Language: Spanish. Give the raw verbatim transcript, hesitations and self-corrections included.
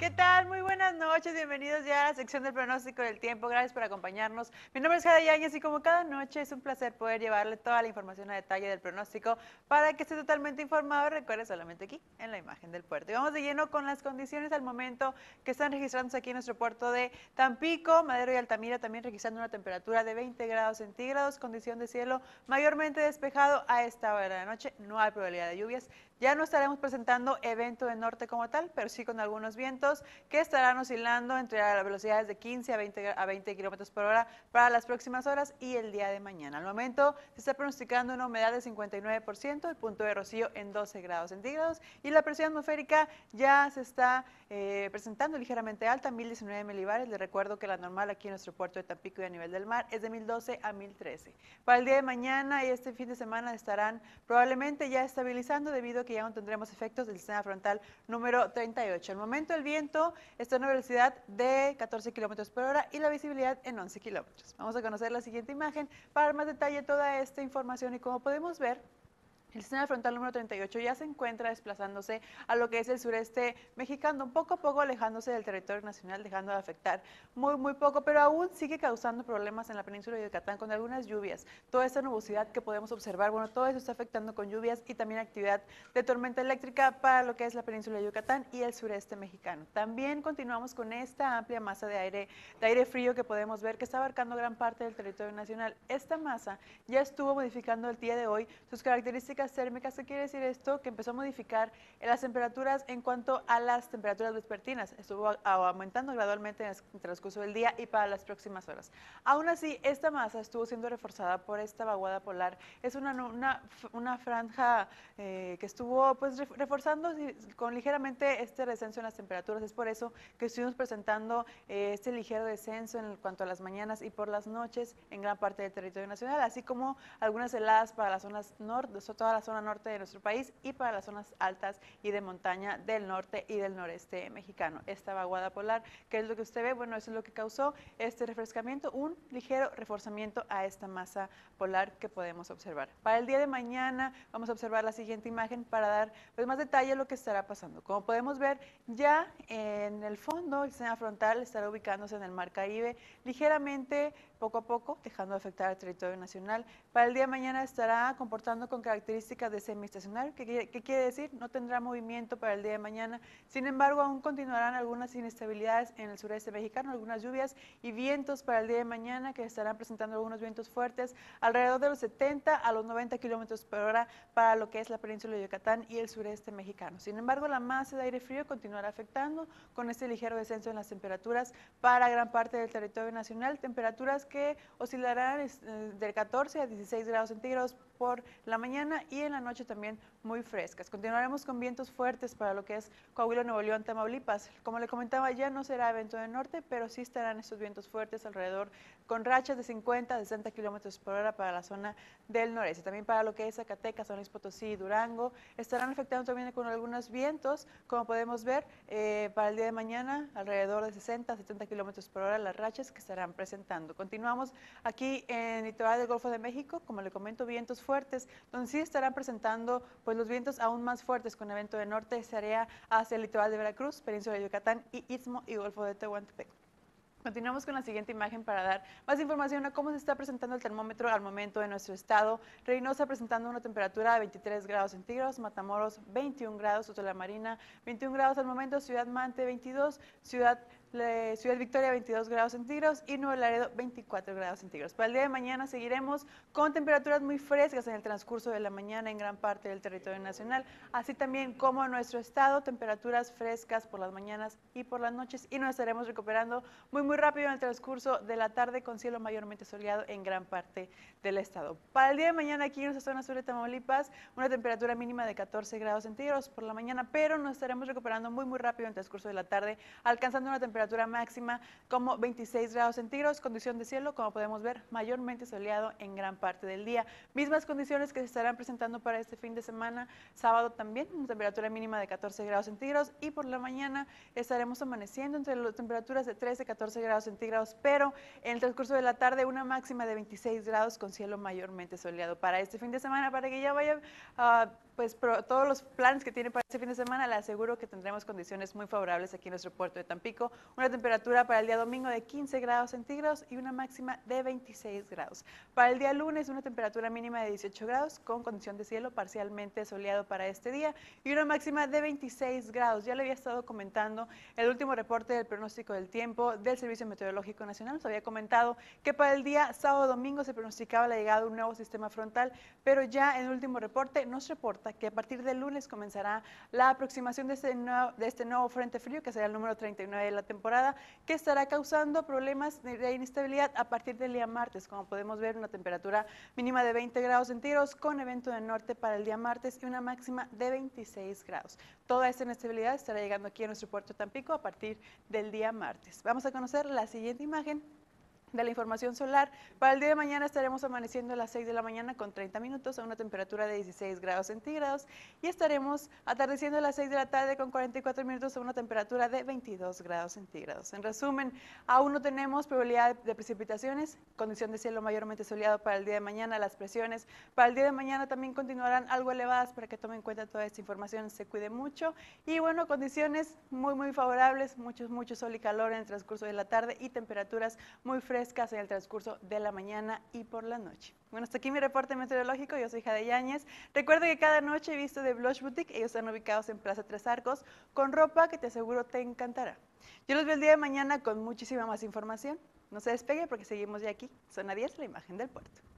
¿Qué tal? Muy buenas noches, bienvenidos ya a la sección del pronóstico del tiempo, gracias por acompañarnos. Mi nombre es Jada Yáñez y como cada noche es un placer poder llevarle toda la información a detalle del pronóstico para que esté totalmente informado, recuerde solamente aquí en la imagen del puerto. Y vamos de lleno con las condiciones al momento que están registrándose aquí en nuestro puerto de Tampico, Madero y Altamira, también registrando una temperatura de veinte grados centígrados, condición de cielo mayormente despejado a esta hora de la noche, no hay probabilidad de lluvias. Ya no estaremos presentando evento de norte como tal, pero sí con algunos vientos que estarán oscilando entre las velocidades de quince a veinte, a veinte kilómetros por hora para las próximas horas y el día de mañana. Al momento se está pronosticando una humedad de cincuenta y nueve por ciento, el punto de rocío en doce grados centígrados y la presión atmosférica ya se está eh, presentando ligeramente alta, mil diecinueve milibares. Les recuerdo que la normal aquí en nuestro puerto de Tampico y a nivel del mar es de mil doce a mil trece. Para el día de mañana y este fin de semana estarán probablemente ya estabilizando debido a que ya no tendremos efectos del sistema frontal número treinta y ocho. Al momento el viento está a una velocidad de catorce kilómetros por hora y la visibilidad en once kilómetros. Vamos a conocer la siguiente imagen para dar más detalle toda esta información y como podemos ver, el sistema frontal número treinta y ocho ya se encuentra desplazándose a lo que es el sureste mexicano, poco a poco alejándose del territorio nacional, dejando de afectar muy, muy poco, pero aún sigue causando problemas en la península de Yucatán con algunas lluvias. Toda esta nubosidad que podemos observar, bueno, todo eso está afectando con lluvias y también actividad de tormenta eléctrica para lo que es la península de Yucatán y el sureste mexicano. También continuamos con esta amplia masa de aire, de aire frío que podemos ver que está abarcando gran parte del territorio nacional. Esta masa ya estuvo modificando el día de hoy sus características térmicas. ¿Qué quiere decir esto? Que empezó a modificar las temperaturas en cuanto a las temperaturas vespertinas. Estuvo aumentando gradualmente en el transcurso del día y para las próximas horas. Aún así, esta masa estuvo siendo reforzada por esta vaguada polar. Es una, una, una franja eh, que estuvo pues reforzando con ligeramente este descenso en las temperaturas. Es por eso que estuvimos presentando eh, este ligero descenso en cuanto a las mañanas y por las noches en gran parte del territorio nacional, así como algunas heladas para las zonas norte, toda la zona norte de nuestro país y para las zonas altas y de montaña del norte y del noreste mexicano. Esta vaguada polar, ¿qué es lo que usted ve? Bueno, eso es lo que causó este refrescamiento, un ligero reforzamiento a esta masa polar que podemos observar. Para el día de mañana vamos a observar la siguiente imagen para dar pues, más detalle a lo que estará pasando. Como podemos ver, ya en el fondo el sistema frontal estará ubicándose en el mar Caribe, ligeramente poco a poco, dejando de afectar al territorio nacional. Para el día de mañana estará comportando con características de semiestacionario. ¿Qué, ¿Qué quiere decir? No tendrá movimiento para el día de mañana. Sin embargo, aún continuarán algunas inestabilidades en el sureste mexicano, algunas lluvias y vientos para el día de mañana que estarán presentando algunos vientos fuertes, alrededor de los setenta a los noventa kilómetros por hora para lo que es la península de Yucatán y el sureste mexicano. Sin embargo, la masa de aire frío continuará afectando con este ligero descenso en las temperaturas para gran parte del territorio nacional, temperaturas que oscilarán de catorce a dieciséis grados centígrados por la mañana y en la noche también muy frescas. Continuaremos con vientos fuertes para lo que es Coahuila, Nuevo León, Tamaulipas. Como le comentaba, ya no será evento de norte, pero sí estarán estos vientos fuertes alrededor con rachas de cincuenta a sesenta kilómetros por hora para la zona del noreste. También para lo que es Zacatecas, San Luis Potosí y Durango estarán afectando también con algunos vientos, como podemos ver, eh, para el día de mañana alrededor de sesenta a setenta kilómetros por hora las rachas que estarán presentando. Continuamos aquí en el litoral del Golfo de México, como le comento, vientos fuertes, donde sí estarán presentando pues los vientos aún más fuertes con evento de norte, se haría hacia el litoral de Veracruz, península de Yucatán y Istmo y Golfo de Tehuantepec. Continuamos con la siguiente imagen para dar más información a cómo se está presentando el termómetro al momento de nuestro estado. Reynosa presentando una temperatura de veintitrés grados centígrados, Matamoros veintiún grados, Soto la Marina veintiún grados al momento, Ciudad Mante veintidós, Ciudad Ciudad Victoria veintidós grados centígrados y Nuevo Laredo veinticuatro grados centígrados. Para el día de mañana seguiremos con temperaturas muy frescas en el transcurso de la mañana en gran parte del territorio nacional, así también como en nuestro estado, temperaturas frescas por las mañanas y por las noches y nos estaremos recuperando muy muy rápido en el transcurso de la tarde con cielo mayormente soleado en gran parte del estado. Para el día de mañana aquí en nuestra zona sur de Tamaulipas, una temperatura mínima de catorce grados centígrados por la mañana, pero nos estaremos recuperando muy muy rápido en el transcurso de la tarde, alcanzando una temperatura máxima como veintiséis grados centígrados, condición de cielo, como podemos ver, mayormente soleado en gran parte del día. Mismas condiciones que se estarán presentando para este fin de semana, sábado también, una temperatura mínima de catorce grados centígrados y por la mañana estaremos amaneciendo entre las temperaturas de trece a catorce grados centígrados, pero en el transcurso de la tarde una máxima de veintiséis grados con cielo mayormente soleado. Para este fin de semana, para que ya vaya uh, pues pro, todos los planes que tiene para este fin de semana, le aseguro que tendremos condiciones muy favorables aquí en nuestro puerto de Tampico. Una temperatura para el día domingo de quince grados centígrados y una máxima de veintiséis grados. Para el día lunes, una temperatura mínima de dieciocho grados con condición de cielo parcialmente soleado para este día y una máxima de veintiséis grados. Ya le había estado comentando el último reporte del pronóstico del tiempo del Servicio Meteorológico Nacional. Nos había comentado que para el día sábado domingo se pronosticaba la llegada de un nuevo sistema frontal, pero ya en el último reporte nos reporta que a partir del lunes comenzará la aproximación de este, nuevo, de este nuevo frente frío, que será el número treinta y nueve de la temporada, que estará causando problemas de inestabilidad a partir del día martes. Como podemos ver, una temperatura mínima de veinte grados centígrados con evento de norte para el día martes y una máxima de veintiséis grados. Toda esta inestabilidad estará llegando aquí a nuestro puerto de Tampico a partir del día martes. Vamos a conocer la siguiente imagen de la información solar. Para el día de mañana estaremos amaneciendo a las seis de la mañana con treinta minutos a una temperatura de dieciséis grados centígrados y estaremos atardeciendo a las seis de la tarde con cuarenta y cuatro minutos a una temperatura de veintidós grados centígrados. En resumen, aún no tenemos probabilidad de precipitaciones, condición de cielo mayormente soleado para el día de mañana. Las presiones para el día de mañana también continuarán algo elevadas para que tomen en cuenta toda esta información, se cuide mucho y bueno, condiciones muy muy favorables, mucho, mucho sol y calor en el transcurso de la tarde y temperaturas muy frescas en el transcurso de la mañana y por la noche. Bueno, hasta aquí mi reporte meteorológico. Yo soy Jade Yáñez. Recuerda que cada noche he visto de Blush Boutique. Ellos están ubicados en Plaza Tres Arcos con ropa que te aseguro te encantará. Yo los veo el día de mañana con muchísima más información. No se despegue porque seguimos ya aquí. Zona diez, la imagen del puerto.